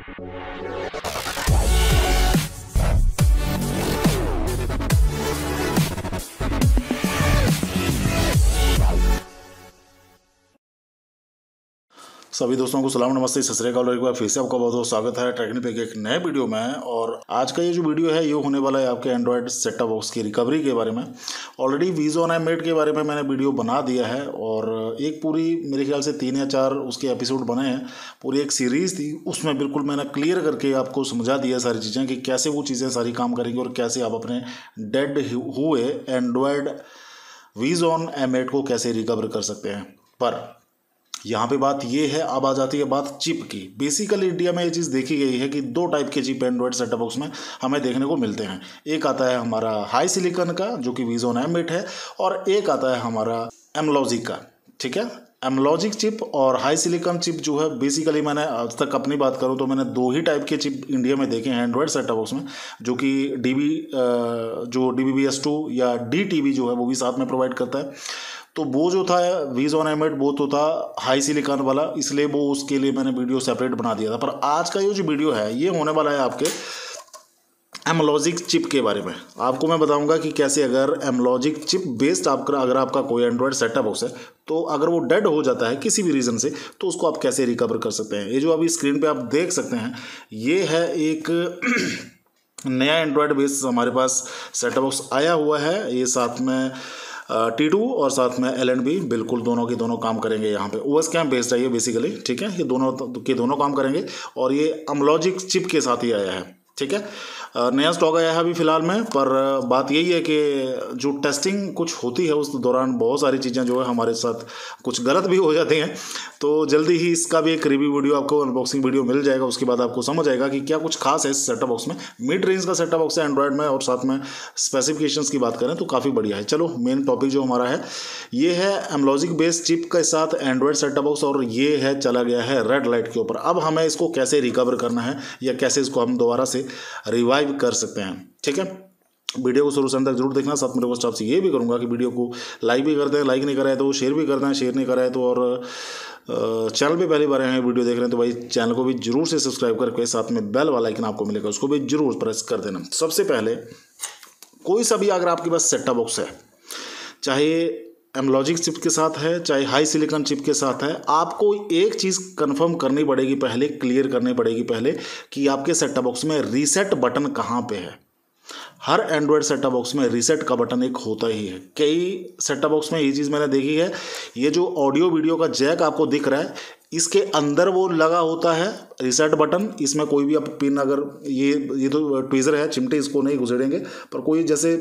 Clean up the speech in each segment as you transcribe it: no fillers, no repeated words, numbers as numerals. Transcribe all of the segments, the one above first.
सभी दोस्तों को सलाम, नमस्ते, सत श्री अकाल। एक बार फिर से आपका बहुत बहुत स्वागत है टेक्निक पे के एक नए वीडियो में। और आज का ये जो वीडियो है ये होने वाला है आपके एंड्रॉयड सेट टॉप बॉक्स की रिकवरी के बारे में। ऑलरेडी वीजोन एम8 के बारे में मैंने वीडियो बना दिया है और एक पूरी मेरे ख्याल से 3 या 4 उसके एपिसोड बने हैं। पूरी एक सीरीज़ थी, उसमें बिल्कुल मैंने क्लियर करके आपको समझा दिया सारी चीज़ें कि कैसे वो चीज़ें सारी काम करेंगी और कैसे आप अपने डेड हुए एंड्रॉयड वीजोन एम8 को कैसे रिकवर कर सकते हैं। पर यहाँ पे बात ये है, अब आ जाती है बात चिप की। बेसिकली इंडिया में ये चीज़ देखी गई है कि 2 टाइप के चिप एंड्रॉयड सेटअप बॉक्स में हमें देखने को मिलते हैं। एक आता है हमारा हाई सिलिकॉन का जो कि वीजोन एम8 है, और एक आता है हमारा एमलॉजिक का। ठीक है, एमलॉजिक चिप और हाई सिलिकॉन चिप जो है, बेसिकली मैंने आज तक अपनी बात करूँ तो मैंने 2 ही टाइप के चिप इंडिया में देखे हैं एंड्रॉयड सेटअप बॉक्स में, जो कि DBBS2 या DTV जो है वो भी साथ में प्रोवाइड करता है। तो वो जो था वीजोन एम8 वो तो था हाई सिलिकॉन वाला, इसलिए वो उसके लिए मैंने वीडियो सेपरेट बना दिया था। पर आज का ये जो वीडियो है ये होने वाला है आपके एमलॉजिक चिप के बारे में। आपको मैं बताऊंगा कि कैसे अगर एमलॉजिक चिप बेस्ड अगर आपका कोई एंड्रॉयड सेटअप बॉक्स है तो अगर वो डेड हो जाता है किसी भी रीज़न से तो उसको आप कैसे रिकवर कर सकते हैं। ये जो अभी स्क्रीन पे आप देख सकते हैं ये है एक नया एंड्रॉयड बेस्ड हमारे पास सेटअप बॉक्स आया हुआ है। ये साथ में T2 और साथ में LNB बिल्कुल दोनों के दोनों काम करेंगे। यहाँ पे OS कैम बेस्ड है ये बेसिकली। ठीक है, ये दोनों के दोनों काम करेंगे और ये एमलॉजिक चिप के साथ ही आया है। ठीक है, नया स्टॉक आया है अभी फ़िलहाल में। पर बात यही है कि जो टेस्टिंग कुछ होती है उस दौरान बहुत सारी चीज़ें जो है हमारे साथ कुछ गलत भी हो जाती हैं। तो जल्दी ही इसका भी एक रिव्यू वीडियो आपको, अनबॉक्सिंग वीडियो मिल जाएगा। उसके बाद आपको समझ आएगा कि क्या कुछ खास है इस सेटअप बॉक्स में। मिड रेंज का सेटअप बॉक्स है एंड्रॉयड में, और साथ में स्पेसिफिकेशंस की बात करें तो काफ़ी बढ़िया है। चलो, मेन टॉपिक जो हमारा है ये है एमलॉजिक बेस्ड चिप के साथ एंड्रॉयड सेटअप बॉक्स, और ये है चला गया है रेड लाइट के ऊपर। अब हमें इसको कैसे रिकवर करना है या कैसे इसको हम दोबारा से रिवाइव कर सकते हैं। ठीक है, वीडियो को शुरू से अंत तक जरूर देखना। साथ में रिक्वेस्ट आपसे ये भी करूंगा कि वीडियो को लाइक भी कर दें, लाइक नहीं कराए तो शेयर भी कर दें, शेयर नहीं कराए तो, और चैनल पे पहली बार हैं वीडियो देख रहे हैं तो भाई चैनल को भी जरूर से सब्सक्राइब करके साथ में बेल वाला आइकन आपको मिलेगा उसको भी जरूर प्रेस कर देना। सबसे पहले कोई सा भी अगर आपके पास सेटअप बॉक्स है, चाहे एमलॉजिक चिप के साथ है चाहे हाई सिलिकॉन चिप के साथ है, आपको एक चीज़ कंफर्म करनी पड़ेगी पहले, क्लियर करनी पड़ेगी पहले कि आपके सेटअप बॉक्स में रीसेट बटन कहाँ पे है। हर एंड्रॉयड सेटअप बॉक्स में रीसेट का बटन एक होता ही है। कई सेटअप बॉक्स में ये चीज़ मैंने देखी है, ये जो ऑडियो वीडियो का जैक आपको दिख रहा है इसके अंदर वो लगा होता है रीसेट बटन। इसमें कोई भी आप पिन, अगर ये तो ट्वीज़र है, चिमटे इसको नहीं घुसेड़ेंगे, पर कोई जैसे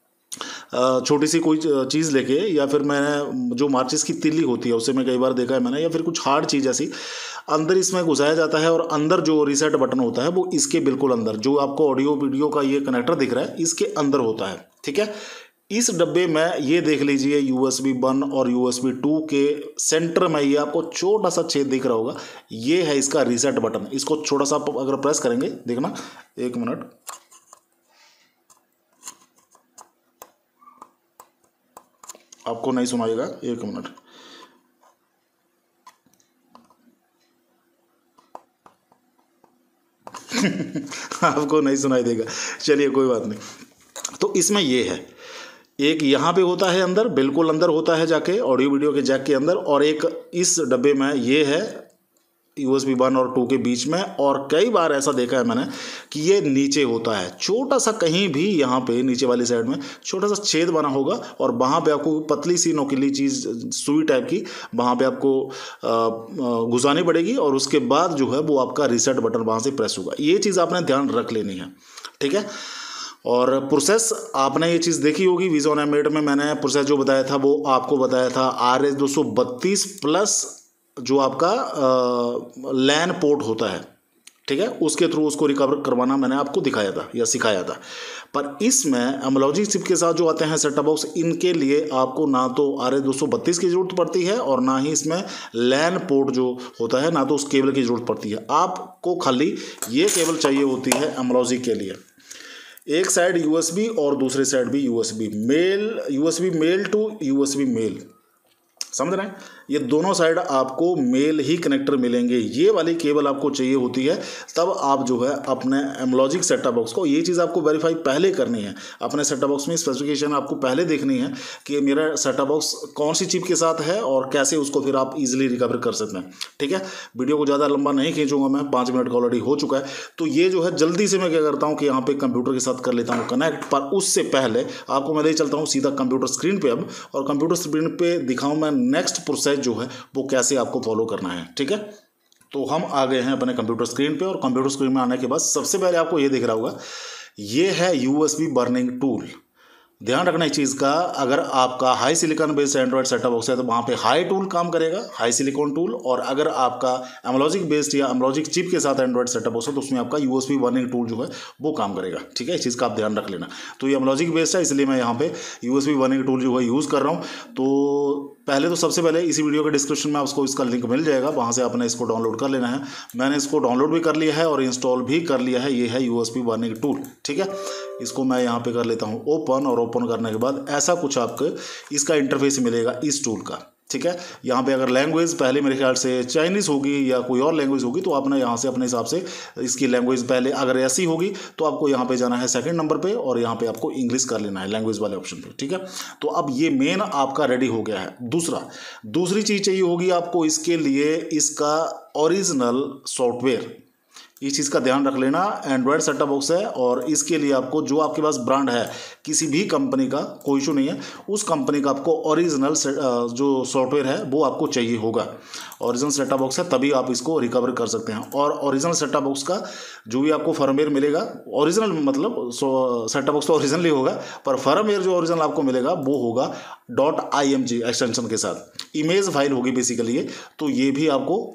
छोटी सी कोई चीज़ लेके, या फिर मैंने जो माचिस की तिल्ली होती है उससे मैं कई बार देखा है मैंने, या फिर कुछ हार्ड चीज़ ऐसी अंदर इसमें घुसाया जाता है, और अंदर जो रीसेट बटन होता है वो इसके बिल्कुल अंदर, जो आपको ऑडियो वीडियो का ये कनेक्टर दिख रहा है इसके अंदर होता है। ठीक है, इस डब्बे में ये देख लीजिए USB 1 और USB 2 के सेंटर में ये आपको छोटा सा छेद दिख रहा होगा, ये है इसका रीसेट बटन। इसको छोटा सा आप अगर प्रेस करेंगे, देखना, 1 मिनट, आपको नहीं सुनाएगा, 1 मिनट। आपको नहीं सुनाई देगा, चलिए कोई बात नहीं। तो इसमें ये है, एक यहाँ पे होता है अंदर, बिल्कुल अंदर होता है जाके ऑडियो वीडियो के जैक के अंदर, और एक इस डब्बे में ये है USB 1 और 2 के बीच में। और कई बार ऐसा देखा है मैंने कि ये नीचे होता है, छोटा सा कहीं भी यहाँ पे नीचे वाली साइड में छोटा सा छेद बना होगा, और वहाँ पे आपको पतली सी नोकीली चीज़, सुई टाइप की, वहाँ पे आपको घुसानी पड़ेगी, और उसके बाद जो है वो आपका रीसेट बटन वहाँ से प्रेस होगा। ये चीज़ आपने ध्यान रख लेनी है। ठीक है, और प्रोसेस आपने ये चीज़ देखी होगी वीजोन एम8 में। मैंने प्रोसेस जो बताया था वो आपको बताया था RS232 प्लस जो आपका लैन पोर्ट होता है। ठीक है, उसके थ्रू उसको रिकवर करवाना मैंने आपको दिखाया था या सिखाया था। पर इसमें एमलॉजिक चिप के साथ जो आते हैं सेटअप बॉक्स, इनके लिए आपको ना तो RS232 की ज़रूरत पड़ती है, और ना ही इसमें लैन पोर्ट जो होता है, ना तो उस केबल की ज़रूरत पड़ती है। आपको खाली ये केबल चाहिए होती है एमलॉजिक के लिए। एक साइड USB और दूसरी साइड भी USB male to USB male. समझ रहे हैं। ये दोनों साइड आपको मेल ही कनेक्टर मिलेंगे। ये वाली केबल आपको चाहिए होती है तब आप जो है अपने एमलॉजिक सेटअप बॉक्स को, ये चीज़ आपको वेरीफाई पहले करनी है। अपने सेटअप बॉक्स में स्पेसिफिकेशन आपको पहले देखनी है कि मेरा सेटअप बॉक्स कौन सी चिप के साथ है और कैसे उसको फिर आप इजीली रिकवर कर सकते हैं। ठीक है, वीडियो को ज़्यादा लंबा नहीं खींचूंगा मैं, 5 मिनट का ऑलरेडी हो चुका है। तो ये जो है जल्दी से मैं क्या करता हूँ कि यहाँ पे कंप्यूटर के साथ कर लेता हूँ कनेक्ट, पर उससे पहले आपको मैं ले चलता हूँ सीधा कंप्यूटर स्क्रीन पे अब, और कंप्यूटर स्क्रीन पे दिखाऊँ मैं नेक्स्ट प्रोसेस जो है वो कैसे आपको फॉलो करना है। ठीक है, तो हम आ गए हैं अपने कंप्यूटर स्क्रीन पे, और कंप्यूटर स्क्रीन में आने के बाद सबसे पहले आपको ये दिख रहा होगा, ये है USB बर्निंग टूल। ध्यान रखना इस चीज़ का, अगर आपका high silicon based android setup box है तो वहाँ पे हाई टूल काम करेगा, हाई सिलिकॉन टूल, और अगर आपका एमलॉजिक बेस्ड या एमलॉजिक चिप के साथ एंड्रॉयड सेटअप बॉक्स है तो उसमें आपका USB बर्निंग टूल जो है वो काम करेगा। ठीक है, इस चीज़ का आप ध्यान रख लेना। तो ये एमलॉजिक बेस्ड है इसलिए मैं यहाँ पे USB बर्निंग टूल जो है यूज़ कर रहा हूँ। तो पहले तो सबसे पहले इसी वीडियो के डिस्क्रिप्शन में आपको इसका लिंक मिल जाएगा, वहाँ से आपने इसको डाउनलोड कर लेना है। मैंने इसको डाउनलोड भी कर लिया है और इंस्टॉल भी कर लिया है। ये है USB बर्निंग टूल। ठीक है, इसको मैं यहाँ पे कर लेता हूँ ओपन, और ओपन करने के बाद ऐसा कुछ आपको इसका इंटरफेस मिलेगा इस टूल का। ठीक है, यहाँ पे अगर लैंग्वेज पहले मेरे ख्याल से चाइनीज़ होगी या कोई और लैंग्वेज होगी तो आपने यहाँ से अपने हिसाब से इसकी लैंग्वेज पहले अगर ऐसी होगी तो आपको यहाँ पे जाना है सेकंड नंबर पे, और यहाँ पे आपको इंग्लिश कर लेना है लैंग्वेज वाले ऑप्शन पे। ठीक है, तो अब ये मेन आपका रेडी हो गया है। दूसरी चीज़ चाहिए होगी आपको इसके लिए, इसका ओरिजिनल सॉफ्टवेयर। इस चीज़ का ध्यान रख लेना। एंड्रॉयड सेटअप बॉक्स है और इसके लिए आपको जो आपके पास ब्रांड है किसी भी कंपनी का, कोई इशू नहीं है, उस कंपनी का आपको ओरिजिनल जो सॉफ्टवेयर है वो आपको चाहिए होगा। ओरिजिनल सेटअप बॉक्स है तभी आप इसको रिकवर कर सकते हैं। और ओरिजिनल सेटअप बॉक्स का जो भी आपको फर्मवेयर मिलेगा, ओरिजिनल मतलब सेटअप बॉक्स तो ओरिजिनल ही होगा, पर फर्मवेयर जो ओरिजिनल आपको मिलेगा वो होगा .img एक्सटेंशन के साथ। इमेज फाइल होगी बेसिकली ये। तो ये भी आपको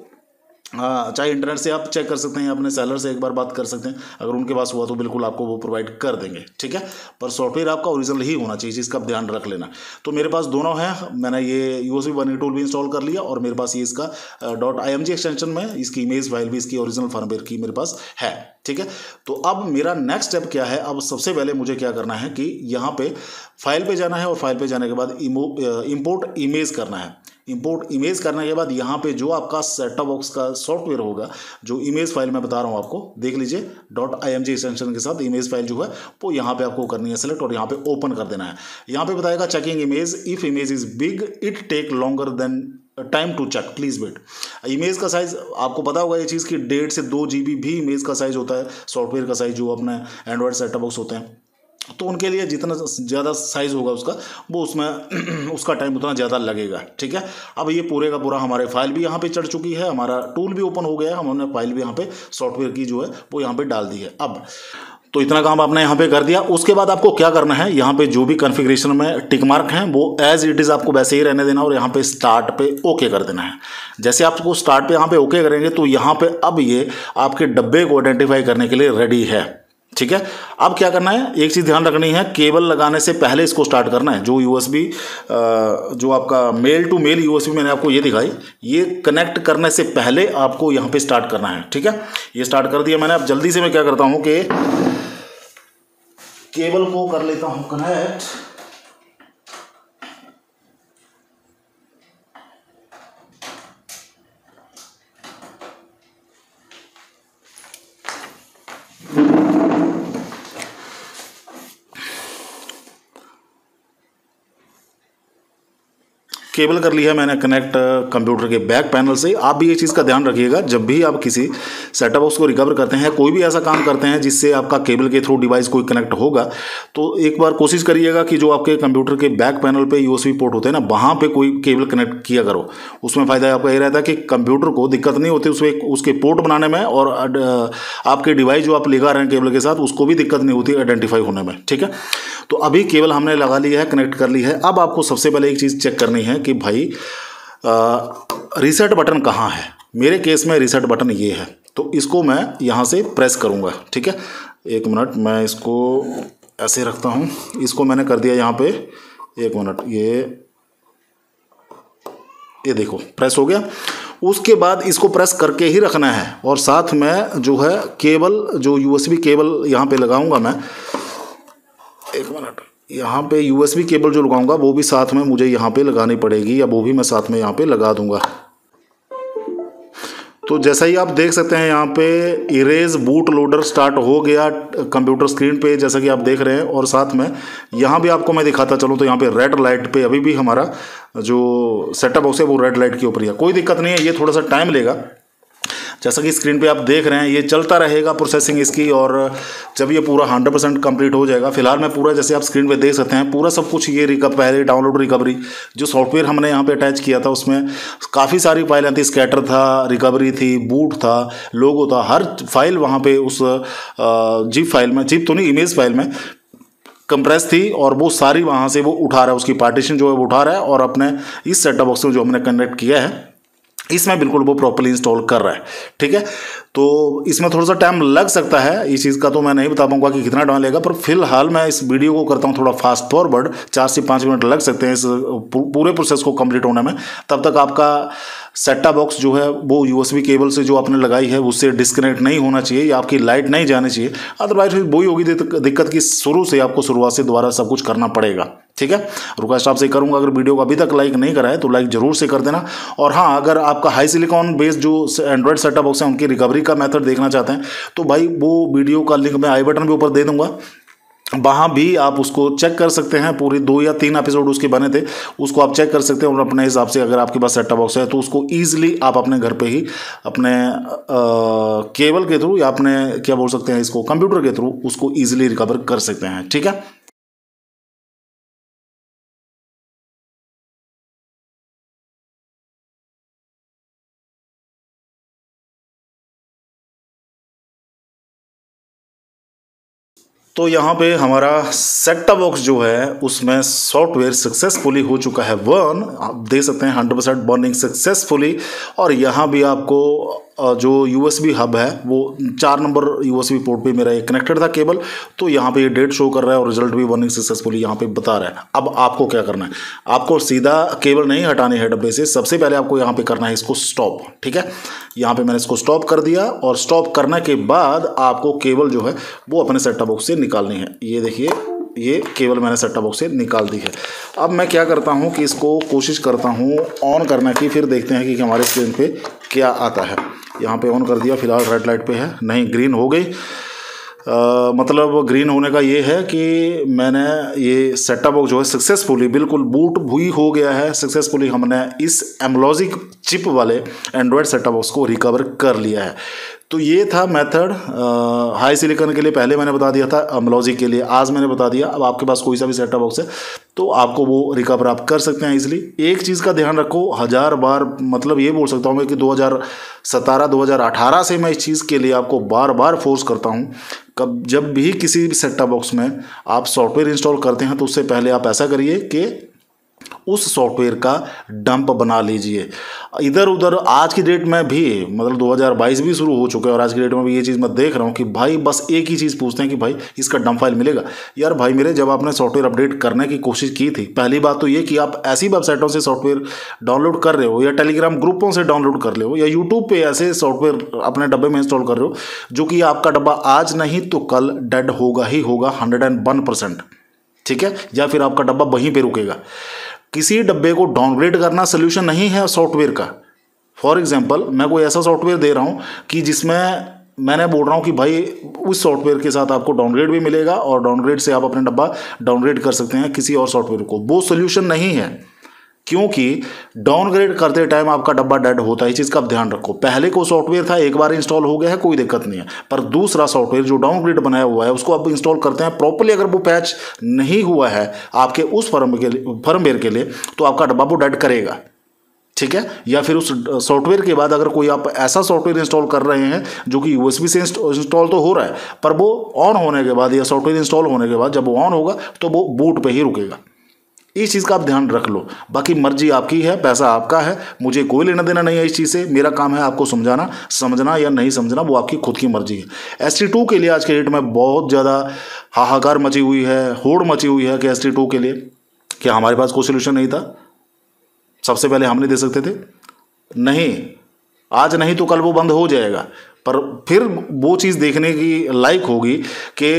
चाहे इंटरनेट से आप चेक कर सकते हैं, अपने सेलर से एक बार बात कर सकते हैं, अगर उनके पास हुआ तो बिल्कुल आपको वो प्रोवाइड कर देंगे। ठीक है, पर सॉफ्टवेयर आपका ओरिजिनल ही होना चाहिए, इसका आप ध्यान रख लेना। तो मेरे पास दोनों हैं, मैंने ये USB बर्निंग टूल भी इंस्टॉल कर लिया और मेरे पास ये इसका .img एक्सटेंशन में इसकी इमेज फाइल भी इसकी ओरिजिनल फर्मवेयर की मेरे पास है। ठीक है, तो अब मेरा नेक्स्ट स्टेप क्या है, अब सबसे पहले मुझे क्या करना है कि यहाँ पे फाइल पे जाना है, और फाइल पे जाने के बाद इम्पोर्ट इमेज करना है। इंपोर्ट इमेज करने के बाद यहाँ पे जो आपका सेटअप बॉक्स का सॉफ्टवेयर होगा, जो इमेज फाइल मैं बता रहा हूँ आपको, देख लीजिए .img एक्सटेंशन के साथ इमेज फाइल जो है वो यहाँ पे आपको करनी है सेलेक्ट, और यहाँ पे ओपन कर देना है। यहाँ पे बताएगा checking image, if image is big it take longer than time to check, please wait. Image का साइज आपको पता होगा ये चीज़ कि 1.5 से 2 GB भी इमेज का साइज होता है, सॉफ्टवेयर का साइज जो अपने एंड्रॉयड सेटअप बॉक्स होते हैं। तो उनके लिए जितना ज़्यादा साइज़ होगा उसका, वो उसमें उसका टाइम उतना ज़्यादा लगेगा। ठीक है, अब ये पूरे का पूरा हमारे फाइल भी यहाँ पे चढ़ चुकी है, हमारा टूल भी ओपन हो गया है, हमने फाइल भी यहाँ पे सॉफ्टवेयर की जो है वो यहाँ पे डाल दी है। अब तो इतना काम आपने यहाँ पे कर दिया। उसके बाद आपको क्या करना है, यहाँ पे जो भी कॉन्फ़िगरेशन में टिक मार्क हैं वो एज इट इज़ आपको वैसे ही रहने देना, और यहाँ पे स्टार्ट पे ओके कर देना है। जैसे आपको स्टार्ट पे यहाँ पे ओके करेंगे तो यहाँ पे अब ये आपके डब्बे को आइडेंटिफाई करने के लिए रेडी है। ठीक है, अब क्या करना है, एक चीज़ ध्यान रखनी है, केबल लगाने से पहले इसको स्टार्ट करना है। जो USB जो आपका मेल टू मेल USB मैंने आपको ये दिखाई, ये कनेक्ट करने से पहले आपको यहाँ पे स्टार्ट करना है। ठीक है, ये स्टार्ट कर दिया मैंने। अब जल्दी से मैं क्या करता हूँ कि केबल को कर लेता हूँ कनेक्ट। केबल कर लिया है मैंने कनेक्ट कंप्यूटर के बैक पैनल से। आप भी ये चीज़ का ध्यान रखिएगा, जब भी आप किसी सेटअप बॉक्स को रिकवर करते हैं, कोई भी ऐसा काम करते हैं जिससे आपका केबल के थ्रू डिवाइस कोई कनेक्ट होगा, तो एक बार कोशिश करिएगा कि जो आपके कंप्यूटर के बैक पैनल पे USB पोर्ट होते हैं ना, वहाँ पे कोई केबल कनेक्ट किया करो। उसमें फ़ायदा आपका ये रहता है कि कंप्यूटर को दिक्कत नहीं होती उसके पोर्ट बनाने में, और आपके डिवाइस जो आप लगा रहे हैं केबल के साथ उसको भी दिक्कत नहीं होती आइडेंटिफाई होने में। ठीक है, तो अभी केबल हमने लगा ली है, कनेक्ट कर ली है। अब आपको सबसे पहले एक चीज़ चेक करनी है कि भाई रीसेट बटन कहाँ है। मेरे केस में रीसेट बटन ये है, तो इसको मैं यहाँ से प्रेस करूँगा। ठीक है, एक मिनट, मैं इसको ऐसे रखता हूँ, इसको मैंने कर दिया यहाँ पे, एक मिनट, ये देखो प्रेस हो गया। उसके बाद इसको प्रेस करके ही रखना है, और साथ में जो है केबल, जो USB केबल यहाँ पे लगाऊंगा मैं, एक मिनट, यहाँ पे USB केबल जो लगाऊंगा वो भी साथ में मुझे यहाँ पे लगानी पड़ेगी, या वो भी मैं साथ में यहाँ पे लगा दूंगा। तो जैसा ही आप देख सकते हैं यहाँ पे इरेज बूट लोडर स्टार्ट हो गया कंप्यूटर स्क्रीन पे, जैसा कि आप देख रहे हैं। और साथ में यहाँ भी आपको मैं दिखाता चलूँ तो यहाँ पे रेड लाइट पे अभी भी हमारा जो सेटअप बॉक्स है वो रेड लाइट के ऊपर ही है। कोई दिक्कत नहीं है, ये थोड़ा सा टाइम लेगा। जैसा कि स्क्रीन पे आप देख रहे हैं ये चलता रहेगा प्रोसेसिंग इसकी, और जब ये पूरा 100% कंप्लीट हो जाएगा। फिलहाल मैं पूरा, जैसे आप स्क्रीन पे देख सकते हैं, पूरा सब कुछ ये पहले डाउनलोड रिकवरी जो सॉफ्टवेयर हमने यहाँ पे अटैच किया था उसमें काफ़ी सारी फाइलें थी। स्कैटर था, रिकवरी थी, बूट था, लोगो था, हर फाइल वहाँ पे उस जिप फाइल में, जिप तो नहीं इमेज फाइल में कंप्रेस थी, और वो सारी वहाँ से वो उठा रहा है, उसकी पार्टीशन जो है वो उठा रहा है और अपने इस सेटअप बॉक्स में जो हमने कनेक्ट किया है इसमें बिल्कुल वो प्रॉपर्ली इंस्टॉल कर रहा है। ठीक है, तो इसमें थोड़ा सा टाइम लग सकता है, इस चीज़ का तो मैं नहीं बता पाऊंगा कि कितना टाइम लगेगा, पर फिलहाल मैं इस वीडियो को करता हूं थोड़ा फास्ट फॉरवर्ड। 4 से 5 मिनट लग सकते हैं इस पूरे प्रोसेस को कंप्लीट होने में। तब तक आपका सेटअप बॉक्स जो है वो USB केबल से जो आपने लगाई है उससे डिस्कनेक्ट नहीं होना चाहिए, या आपकी लाइट नहीं जानी चाहिए। अदरवाइज वही होगी दिक्कत की शुरू से आपको शुरुआत से दोबारा सब कुछ करना पड़ेगा। ठीक है, रिक्वेस्ट आपसे करूंगा, अगर वीडियो को अभी तक लाइक नहीं करा है तो लाइक जरूर से कर देना। और हाँ, अगर आपका हाई सिलिकॉन बेस्ड जो एंड्रॉयड सेटअप बॉक्स है उनकी रिकवरी का मेथड देखना चाहते हैं तो भाई वो वीडियो का लिंक मैं आई बटन के ऊपर दे दूंगा, वहाँ भी आप उसको चेक कर सकते हैं। पूरी 2 या 3 एपिसोड उसके बने थे, उसको आप चेक कर सकते हैं और अपने हिसाब से अगर आपके पास सेटअप बॉक्स है तो उसको ईजिली आप अपने घर पे ही अपने केबल के थ्रू या अपने क्या बोल सकते हैं इसको कंप्यूटर के थ्रू उसको ईजिली रिकवर कर सकते हैं। ठीक है, तो यहाँ पे हमारा सेटअप बॉक्स जो है उसमें सॉफ्टवेयर सक्सेसफुली हो चुका है वन, आप देख सकते हैं 100% बर्निंग सक्सेसफुली। और यहाँ भी आपको जो USB हब है वो 4 नंबर USB पोर्ट पे मेरा एक कनेक्टेड था केबल, तो यहाँ पे ये डेट शो कर रहा है और रिजल्ट भी बर्निंग सक्सेसफुली यहाँ पे बता रहा है। अब आपको क्या करना है, आपको सीधा केबल नहीं हटानी है डब्बे से, सबसे पहले आपको यहाँ पे करना है इसको स्टॉप। ठीक है, यहाँ पे मैंने इसको स्टॉप कर दिया, और स्टॉप करने के बाद आपको केबल जो है वो अपने सेटअप बॉक्स से निकालनी है। ये देखिए, ये केबल मैंने सेटअप बॉक्स से निकाल दी है। अब मैं क्या करता हूँ कि इसको कोशिश करता हूँ ऑन करने की, फिर देखते हैं कि हमारे स्क्रीन पे क्या आता है। यहाँ पे ऑन कर दिया, फिलहाल रेड लाइट पे है, नहीं ग्रीन हो गई। मतलब ग्रीन होने का ये है कि मैंने ये सेटअप बॉक्स जो है सक्सेसफुली बिल्कुल बूट भी हो गया है। सक्सेसफुली हमने इस एमलॉजिक चिप वाले एंड्रॉयड सेटअप बॉक्स को रिकवर कर लिया है। तो ये था मेथड हाई सिलिकॉन के लिए, पहले मैंने बता दिया था, एमलॉजिक के लिए आज मैंने बता दिया। अब आपके पास कोई सा भी सेटअप बॉक्स है तो आपको वो रिकवर आप कर सकते हैं इजीली। एक चीज़ का ध्यान रखो, 1000 बार मतलब ये बोल सकता हूँ मैं कि 2017-2018 से मैं इस चीज़ के लिए आपको बार बार फोर्स करता हूँ। जब भी किसी भी सेटअप बॉक्स में आप सॉफ्टवेयर इंस्टॉल करते हैं तो उससे पहले आप ऐसा करिए कि उस सॉफ्टवेयर का डंप बना लीजिए। इधर उधर आज की डेट में भी, मतलब 2022 भी शुरू हो चुका है और आज की डेट में भी ये चीज़ मैं देख रहा हूँ कि भाई बस एक ही चीज़ पूछते हैं कि भाई इसका डंप फाइल मिलेगा। यार भाई मेरे, जब आपने सॉफ्टवेयर अपडेट करने की कोशिश की थी, पहली बात तो ये कि आप ऐसी वेबसाइटों से सॉफ्टवेयर डाउनलोड कर रहे हो या टेलीग्राम ग्रुपों से डाउनलोड कर रहे हो या यूट्यूब पर ऐसे सॉफ्टवेयर अपने डब्बे में इंस्टॉल कर रहे हो जो कि आपका डब्बा आज नहीं तो कल डेड होगा ही होगा 101%। ठीक है, या फिर आपका डब्बा वहीं पर रुकेगा। किसी डब्बे को डाउनग्रेड करना सोल्यूशन नहीं है सॉफ्टवेयर का। फॉर एग्जांपल मैं कोई ऐसा सॉफ्टवेयर दे रहा हूं कि जिसमें मैंने बोल रहा हूं कि भाई उस सॉफ्टवेयर के साथ आपको डाउनग्रेड भी मिलेगा और डाउनग्रेड से आप अपने डब्बा डाउनग्रेड कर सकते हैं किसी और सॉफ्टवेयर को, वो सोल्यूशन नहीं है। क्योंकि डाउनग्रेड करते टाइम आपका डब्बा डेड होता है, इस चीज़ का आप ध्यान रखो। पहले को सॉफ्टवेयर था, एक बार इंस्टॉल हो गया है, कोई दिक्कत नहीं है, पर दूसरा सॉफ्टवेयर जो डाउनग्रेड बनाया हुआ है उसको आप इंस्टॉल करते हैं प्रॉपर्ली, अगर वो पैच नहीं हुआ है आपके उस फर्मवेयर के लिए तो आपका डब्बा वो डेड करेगा। ठीक है, या फिर उस सॉफ्टवेयर के बाद अगर कोई आप ऐसा सॉफ्टवेयर इंस्टॉल कर रहे हैं जो कि USB से इंस्टॉल तो हो रहा है, पर वो ऑन होने के बाद या सॉफ्टवेयर इंस्टॉल होने के बाद जब वो ऑन होगा तो वो बूट पे ही रुकेगा। इस चीज़ का आप ध्यान रख लो। बाकी मर्जी आपकी है, पैसा आपका है, मुझे कोई लेना देना नहीं है इस चीज़ से। मेरा काम है आपको समझाना, समझना या नहीं समझना वो आपकी खुद की मर्जी है। ST2 के लिए आज के डेट में बहुत ज़्यादा हाहाकार मची हुई है, होड़ मची हुई है कि ST2 के लिए क्या हमारे पास कोई सोल्यूशन नहीं था, सबसे पहले हम नहीं दे सकते थे? नहीं, आज नहीं तो कल वो बंद हो जाएगा। पर फिर वो चीज़ देखने की लायक होगी कि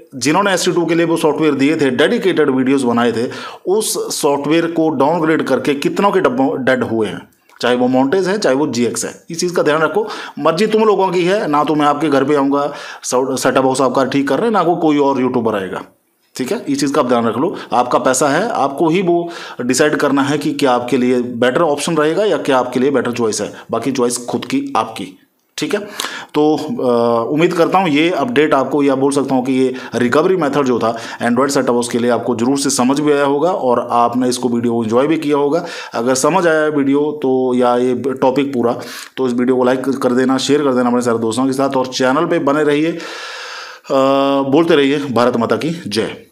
जिन्होंने ST2 के लिए वो सॉफ्टवेयर दिए थे, डेडिकेटेड वीडियोस बनाए थे, उस सॉफ्टवेयर को डाउनग्रेड करके कितनों के डेड हुए हैं, चाहे वो मोंटेज है चाहे वो GX है। इस चीज़ का ध्यान रखो। मर्जी तुम लोगों की है ना, तो मैं आपके घर पे आऊँगा सेटअप बॉक्स आपका ठीक कर रहे हैं, ना कोई और यूट्यूबर आएगा। ठीक है, इस चीज़ का आप ध्यान रख लो। आपका पैसा है, आपको ही वो डिसाइड करना है कि क्या आपके लिए बेटर ऑप्शन रहेगा या क्या आपके लिए बेटर चॉइस है। बाकी चॉइस खुद की आपकी। ठीक है, तो उम्मीद करता हूँ ये अपडेट आपको, या बोल सकता हूँ कि ये रिकवरी मेथड जो था एंड्रॉयड सेटअप बॉक्स के लिए आपको जरूर से समझ भी आया होगा और आपने इसको वीडियो एंजॉय भी किया होगा। अगर समझ आया है वीडियो तो, या ये टॉपिक पूरा, तो इस वीडियो को लाइक कर देना, शेयर कर देना अपने सारे दोस्तों के साथ, और चैनल पर बने रहिए। बोलते रहिए भारत माता की जय।